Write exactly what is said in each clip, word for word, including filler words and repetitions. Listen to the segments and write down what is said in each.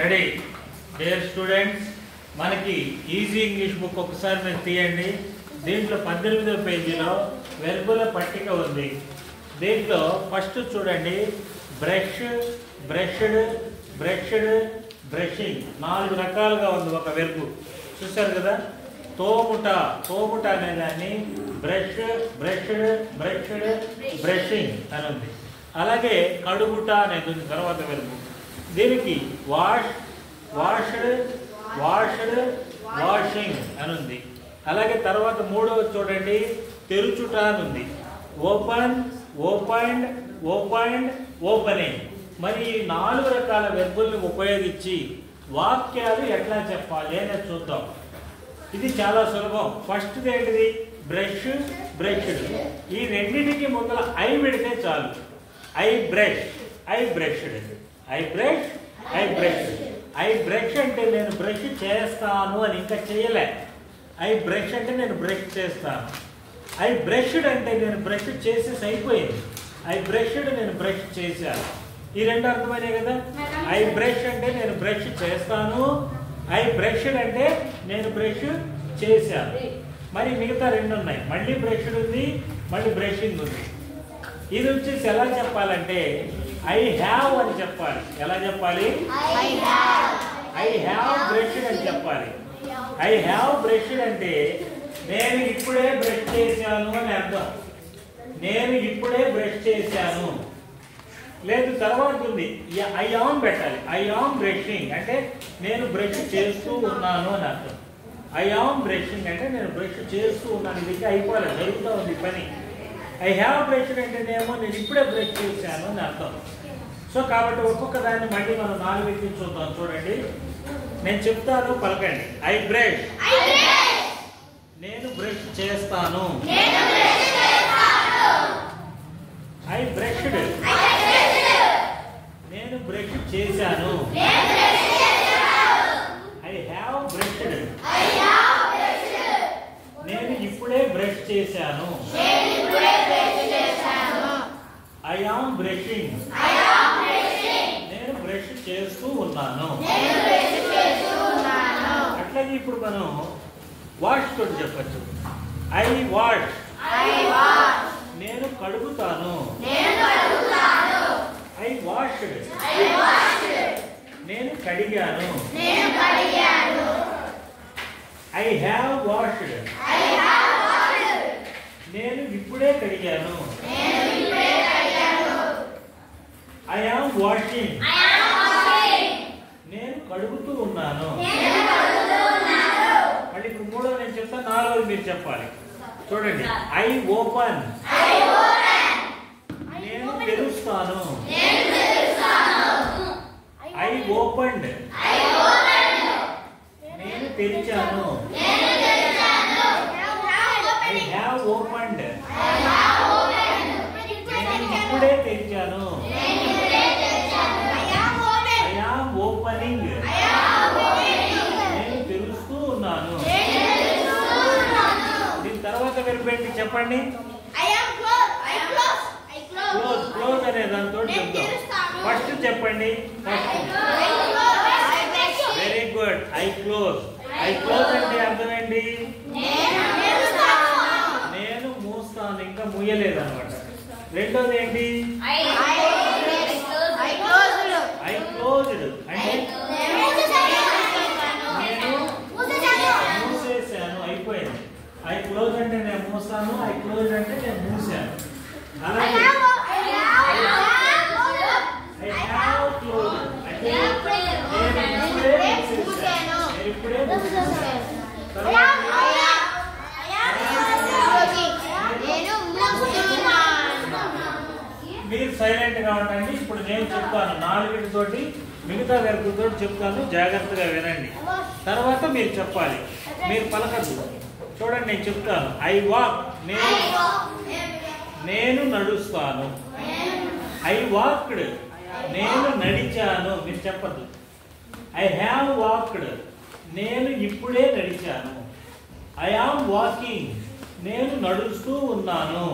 Ready dear students, మనకి easy English book ఒకసారి మీరు తీయండి. దీంట్లో పద్దెనిమిదవ పేజీలో వెర్బుల పట్టిక ఉంది. దీంట్లో ఫస్ట్ చూడండి, బ్రష్, బ్రష్డ్, బ్రష్డ్, బ్రషింగ్, నాలుగు రకాలుగా ఉంది ఒక వెర్బు. చూసారు కదా, తోముట, తోముట అనేదాన్ని బ్రష్, బ్రష్డ్, బ్రష్డ్, బ్రషింగ్ అని ఉంది. అలాగే కడుగుట అనేది ఉంది తర్వాత వెర్బు. దీనికి వాష్, వాష్డ్, వాష్డ్, వాషింగ్ అని ఉంది. అలాగే తర్వాత మూడవ చూడండి, తెరుచుట అని ఉంది. Open, opened, opened, opening. మరి ఈ నాలుగు రకాల వెర్బుల్ని ఉపయోగించి వాక్యాలు ఎట్లా చెప్పాలి అనేది చూద్దాం. ఇది చాలా సులభం. ఫస్ట్ ఏంటిది, బ్రష్, బ్రష్డ్. ఈ రెండింటికి ముందర ఐ పెడితే చాలు. I brush, I brushed, I brush, I brush. I brush అంటే నేను బ్రష్ చేస్తాను అని, ఇంకా చేయలే. ఐ బ్రష్ అంటే నేను బ్రష్ చేస్తాను. ఐ బ్రష్డ్ అంటే నేను బ్రష్ చేసేసి అయిపోయింది. ఐ బ్రష్డ్ నేను బ్రష్ చేశాను. ఈ రెండు అర్థమైనాయి కదా. ఐ బ్రష్ అంటే నేను బ్రష్ చేస్తాను, ఐ బ్రష్డ్ అంటే నేను బ్రష్ చేశాను. మరి మిగతా రెండు ఉన్నాయి, మళ్ళీ బ్రష్డ్ ఉంది, మళ్ళీ బ్రషింగ్ ఉంది. ఇది వచ్చేసి ఎలా చెప్పాలంటే ఐ హ్యావ్ అని చెప్పాలి. ఎలా చెప్పాలి? ఐ హ్యావ్ బ్రష్డ్ అని చెప్పాలి. ఐ హ్యావ్ బ్రష్డ్ అంటే నేను ఇప్పుడే బ్రష్ చేశాను అని అర్థం. నేను ఇప్పుడే బ్రష్ చేశాను. లేదు తర్వాత ఉంది, ఐ ఆమ్ పెట్టాలి. ఐ ఆమ్ బ్రషింగ్ అంటే నేను బ్రష్ చేస్తూ ఉన్నాను అని అర్థం. ఐ ఆమ్ బ్రషింగ్ అంటే నేను బ్రష్ చేస్తూ ఉన్నాను. ఇది అయిపోవాలి, జరుగుతూ ఉంది పని. ఐ హ్యావ్ బ్రష్డ్ అంటేనేమో నేను ఇప్పుడే బ్రష్ చేశాను అని అర్థం. సో కాబట్టి ఒక్కొక్క దాన్ని మళ్ళీ మనం నాలుగు చూద్దాం. చూడండి, నేను చెప్తాను, పలకండి. ఐ బ్రష్, నేను బ్రష్ చేస్తాను. ఐ బ్రష్డ్, నేను బ్రష్ చేశాను. ఐ హ్యావ్ బ్రష్డ్, నేను ఇప్పుడే బ్రష్ చేశాను. ఐ ఆమ్ బ్రషింగ్, నేను బ్రష్ చేస్తూ ఉన్నాను. అట్లాగే ఇప్పుడు మనం వాష్ తోటి చెప్పచ్చు. ఐ వాష్, నేను కడుగుతాను. ఐ వాష్డ్, నేను కడిగాను. ఐ హ్యావ్ వాష్డ్, నేను ఇప్పుడే కడిగాను. ఐ ఆమ్ వాషింగ్, నేను కడుగుతూ ఉన్నాను. మళ్ళీ ఇప్పుడు మూడో నేను చెప్తాను, నాలుగోది మీరు చెప్పాలి. చూడండి, ఐ ఓపెన్, నేను తెరుస్తాను. ఐ ఓపెన్డ్, నేను తెరిచాను. ఐ హ్యావ్ ఓపెన్డ్, నేను ఇప్పుడే తెరిచాను. ఐ ఆమ్ ఓపెనింగ్, నేను తెరుస్తూ ఉన్నాను. దీని తర్వాత వెర్బ్ చెప్పండి. క్లోజ్, క్లోజ్ అనే దాంతో చెప్తాం. ఫస్ట్ చెప్పండి. Very good, I close. I close అంటే అర్థం ఏంటి? నేను మూస్తాను, ఇంకా ముయ్యలేదు అనమాట. రెండోది ఏంటి? ఐ క్లోజ్డ్ అంటే నేను మూసేసాను, అయిపోయింది. ఐ క్లోజ్ అంటే నేను మూస్తాను, ఐ క్లోజ్ అంటే నేను మూసాను. అలాగే ఐ హ్యావ్ క్లోజ్డ్ అంటే నేను ఇప్పుడే మూసేసాను, నేను ఇప్పుడే మూసేసాను. మీరు సైలెంట్ గా ఉండండి. ఇప్పుడు నేను చెప్తాను నాలుగిటితోటి, మిగతా వెర్బులతో చెప్తాను, జాగ్రత్తగా వినండి. తర్వాత మీరు చెప్పాలి, మీరు పలకద్దు. చూడండి, నేను చెప్తాను. ఐ వాక్, నేను నేను నడుస్తాను. ఐ వాక్డ్, నేను నడిచాను. మీరు చెప్పద్దు. ఐ హ్యావ్ వాక్డ్, నేను ఇప్పుడే నడిచాను. ఐ ఆమ్ వాకింగ్, నేను నడుస్తూ ఉన్నాను.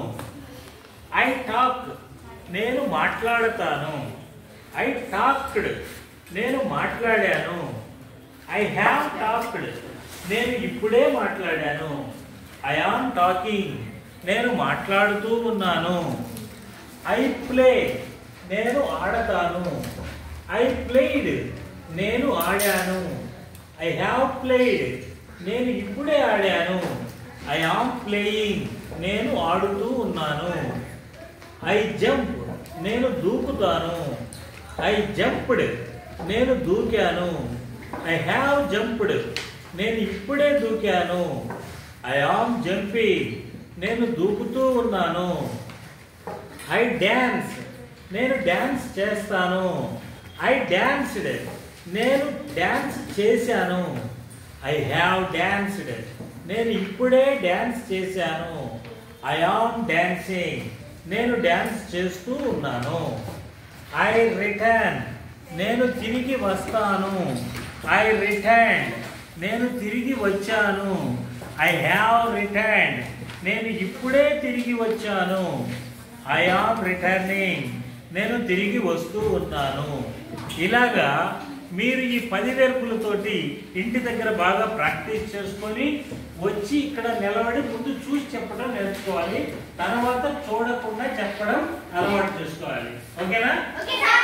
ఐ టాక్, నేను మాట్లాడతాను. ఐ టాక్డ్, నేను మాట్లాడాను. ఐ హ్యావ్ టాక్డ్, నేను ఇప్పుడే మాట్లాడాను. ఐ ఆమ్ టాకింగ్, నేను మాట్లాడుతూ ఉన్నాను. ఐ ప్లే, నేను ఆడతాను. ఐ ప్లేడ్, నేను ఆడాను. ఐ హ్యావ్ ప్లేడ్, నేను ఇప్పుడే ఆడాను. ఐ ఆమ్ ప్లేయింగ్, నేను ఆడుతూ ఉన్నాను. ఐ జంప్, నేను దూకుతాను. ఐ జంప్డ్, నేను దూకాను. ఐ హ్యావ్ జంప్డ్, నేను ఇప్పుడే దూకాను. ఐ ఆమ్ జంపింగ్, నేను దూకుతూ ఉన్నాను. ఐ డ్యాన్స్, నేను డ్యాన్స్ చేస్తాను. ఐ డాన్స్డ్, నేను డ్యాన్స్ చేశాను. ఐ హ్యావ్ డాన్స్డ్, నేను ఇప్పుడే డ్యాన్స్ చేశాను. ఐ ఆమ్ డాన్సింగ్, నేను డ్యాన్స్ చేస్తూ ఉన్నాను. ఐ రిటర్న్, నేను తిరిగి వస్తాను. ఐ రిటర్న్, నేను తిరిగి వచ్చాను. ఐ హ్యావ్ రిటర్న్, నేను ఇప్పుడే తిరిగి వచ్చాను. ఐ ఆమ్ రిటర్నింగ్, నేను తిరిగి వస్తూ ఉన్నాను. ఇలాగా మీరు ఈ పది వెర్బులతోటి ఇంటి దగ్గర బాగా ప్రాక్టీస్ చేసుకొని వచ్చి ఇక్కడ నిలబడి ముందు చూసి చెప్పడం నేర్చుకోవాలి. తర్వాత చూడకుండా చెప్పడం అలవాటు చేసుకోవాలి. ఓకేనా?